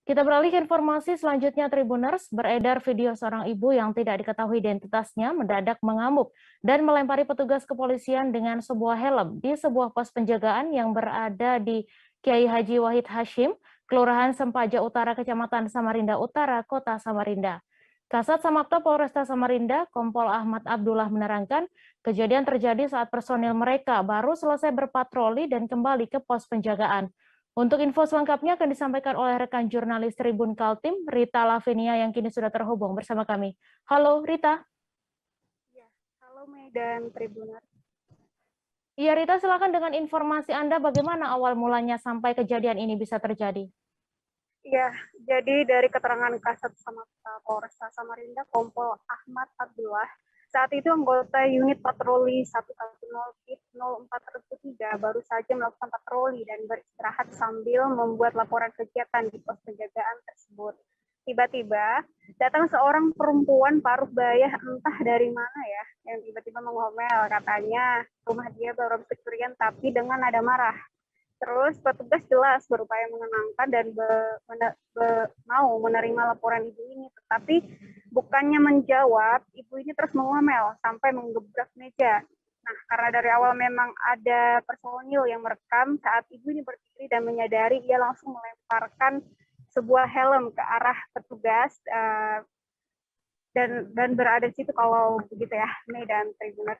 Kita beralih ke informasi selanjutnya, Tribuners. Beredar video seorang ibu yang tidak diketahui identitasnya mendadak mengamuk dan melempari petugas kepolisian dengan sebuah helm di sebuah pos penjagaan yang berada di Kiai Haji Wahid Hashim, Kelurahan Sempaja Utara, Kecamatan Samarinda Utara, Kota Samarinda. Kasat Samapta Polresta Samarinda, Kompol Ahmad Abdullah menerangkan, kejadian terjadi saat personil mereka baru selesai berpatroli dan kembali ke pos penjagaan. Untuk info selengkapnya akan disampaikan oleh rekan jurnalis Tribun Kaltim, Rita Lavinia yang kini sudah terhubung bersama kami. Halo Rita. Ya, halo Medan Tribuner. Iya Rita, silakan dengan informasi Anda bagaimana awal mulanya sampai kejadian ini bisa terjadi. Ya, jadi dari keterangan Kasat Samapta Polresta Samarinda, Kompol Ahmad Abdullah, saat itu anggota unit patroli 110-04-3 baru saja melakukan patroli dan beristirahat sambil membuat laporan kegiatan di pos penjagaan tersebut. Tiba-tiba datang seorang perempuan paruh baya entah dari mana ya, yang tiba-tiba mengomel, katanya rumah dia baru habis pencurian tapi dengan nada marah. Terus petugas jelas berupaya menenangkan dan mau menerima laporan ibu ini, tetapi bukannya menjawab, ibu ini terus mengomel sampai menggebrak meja. Nah, karena dari awal memang ada personil yang merekam saat ibu ini berdiri dan menyadari, ia langsung melemparkan sebuah helm ke arah petugas dan berada di situ kalau begitu ya, Medan Tribuners.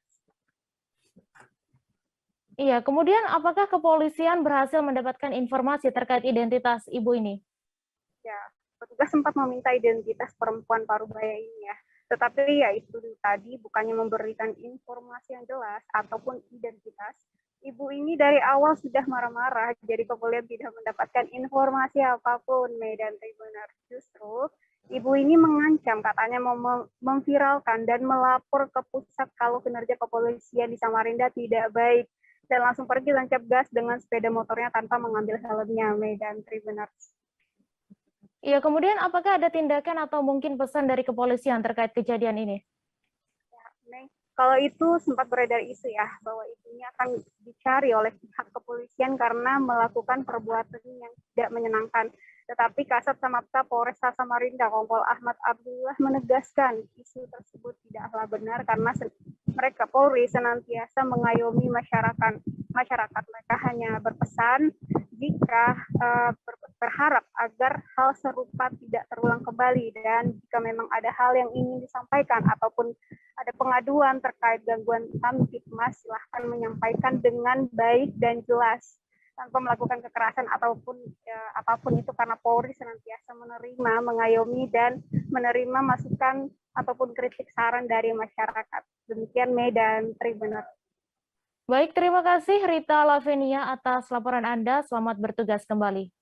Iya, kemudian apakah kepolisian berhasil mendapatkan informasi terkait identitas ibu ini? Ya, petugas sempat meminta identitas perempuan parubaya ini ya. Tetapi ya itu tadi bukannya memberikan informasi yang jelas ataupun identitas, ibu ini dari awal sudah marah-marah, jadi kepolisian tidak mendapatkan informasi apapun, Medan Tribuner. Justru ibu ini mengancam, katanya mau memviralkan dan melapor ke pusat kalau kinerja kepolisian di Samarinda tidak baik, dan langsung pergi tancap gas dengan sepeda motornya tanpa mengambil helmnya, Medan Tribuners. Iya, kemudian apakah ada tindakan atau mungkin pesan dari kepolisian terkait kejadian ini? Ya, kalau itu sempat beredar isu ya, bahwa ibunya akan dicari oleh pihak kepolisian karena melakukan perbuatan yang tidak menyenangkan. Tetapi Kasat Samapta Polresta Samarinda, Kompol Ahmad Abdullah menegaskan isu tersebut tidaklah benar karena mereka Polri senantiasa mengayomi masyarakat. Mereka hanya berpesan jika berharap agar hal serupa tidak terulang kembali, dan jika memang ada hal yang ingin disampaikan ataupun ada pengaduan terkait gangguan kamtipmas, silahkan menyampaikan dengan baik dan jelas tanpa melakukan kekerasan ataupun apapun itu, karena Polri senantiasa menerima, mengayomi, dan menerima masukan ataupun kritik saran dari masyarakat. Demikian Medan Tribuner. Baik, terima kasih Rita Lavinia atas laporan Anda. Selamat bertugas kembali.